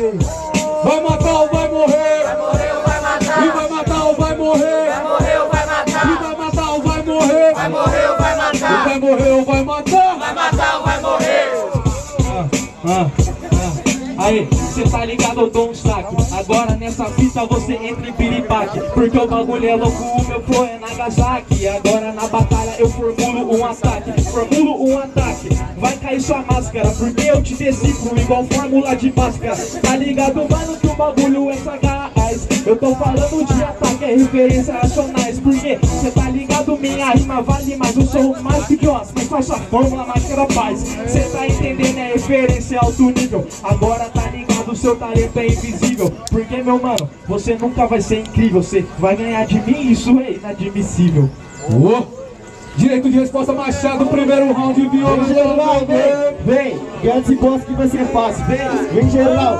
Vai matar ou vai morrer? Vai morrer ou vai matar? E vai matar ou vai morrer? Vai morrer ou vai matar? E vai matar ou vai morrer? Vai morrer ou vai matar? E vai morrer ou vai matar? Vai matar ou vai morrer? Aí, cê tá ligado, eu dou um saque. Agora nessa fita você entra em piripaque, porque o bagulho é louco, o meu flow é Nagasaki. Agora na batalha eu formulo um ataque. Vai cair sua máscara, porque eu te decifro igual fórmula de Bhaskara. Tá ligado, mano, que o bagulho é sagaz. Eu tô falando de ataque, é referência racionais. Porque cê tá ligado, minha rima vale mais. Eu sou mais que Dios, mas faço a fórmula máscara paz. Cê tá entendendo, é referência alto nível. Agora tá ligado, seu talento é invisível. Porque, meu mano, você nunca vai ser incrível. Você vai ganhar de mim, isso é inadmissível. Direito de resposta, Machado, primeiro round, viola. Vem geral, vem, ganha esse boss que vai ser fácil, vem geral.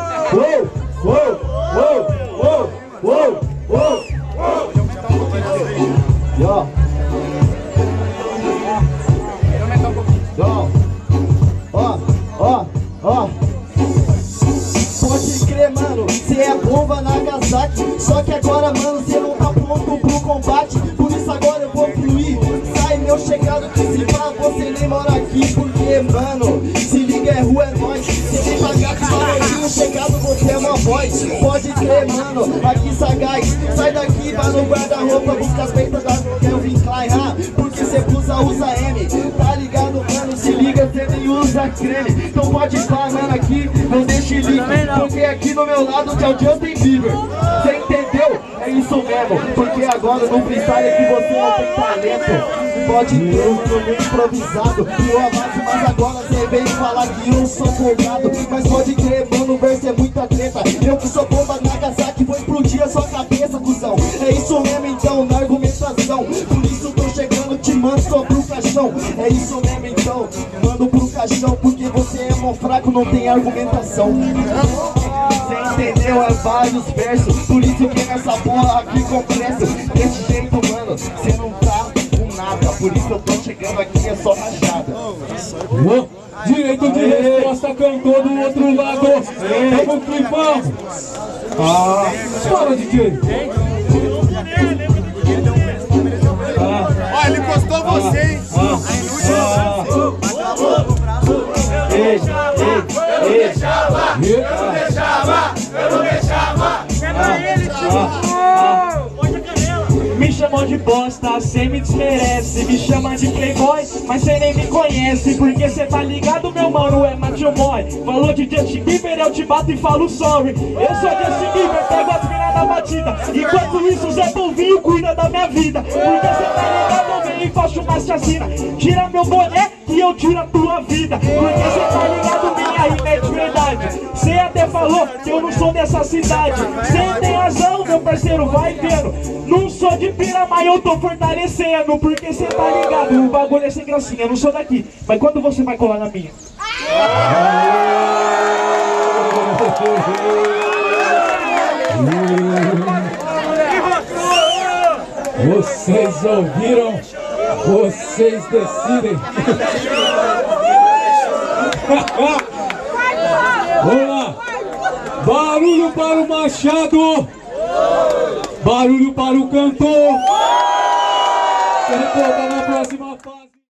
Ó. Pode crer, mano, cê é bomba Nagasaki. Só que agora, mano, cê não tá pronto pro combate. Por isso agora eu vou fluir. Sai meu chegado que se fala, você nem mora aqui. Porque, mano, se liga, é rua, é nóis. Cê vem pagar com valorzinho, chegado, você é uma voz. Pode crer, mano, aqui sagaz. Sai daqui, vai no guarda-roupa, busca as peitas da Kelvin Klein. Porque cê usa M, tá ligado, mano? Se liga, cê nem usa creme. Então pode falar, mano, aqui, não deixe link. Porque aqui do meu lado tá o Justin Bieber. Cê entendeu? É isso mesmo. Porque agora no freestyle é que você não tem talento. Pode ter, eu tô meio improvisado e eu avanço, mas agora cê vem falar que eu sou folgado. Mas pode crer, mano, o verso é muita treta. Eu que sou bomba Nagasaki, vou explodir a sua cabeça, cuzão. É isso mesmo então, na argumentação. Por isso tô chegando, te mando só pro caixão. É isso mesmo então, mando pro caixão. Porque você é mó fraco, não tem argumentação. Cê entendeu? É vários versos. Por isso que nessa porra aqui confesso. Desse jeito, mano, cê não tá com nada. Por isso eu tô chegando aqui, é só rajada. Direito de resposta, cantou do outro lado. Vamos que vamos. Para, DJ. Ó, ele encostou você, hein? Eu não deixava. Me chamou de bosta, cê me desmerece. Me chama de playboy, mas cê nem me conhece. Porque cê tá ligado, meu mano, é Macho Boy. Falou de Justin Bieber, eu te bato e falo sorry. Eu sou Justin Bieber, pego as minas na batida. Enquanto isso, Zé Polvinho cuida da minha vida. Porque cê tá ligado, eu venho e faço uma chacina. Tira meu boné que eu tiro a tua vida. Porque cê tá ligado, minha rima é de verdade. Cê até falou que eu não sou dessa cidade. Cê tem razão, meu parceiro, vai vendo. Não sou de pira, mas eu tô fortalecendo. Porque cê tá ligado, o bagulho é sem gracinha. Eu não sou daqui, mas quando você vai colar na minha? Vocês ouviram? Vocês decidem. Vamos lá. Barulho para o Machado. Barulho para o cantor. Cantor tá na próxima fase.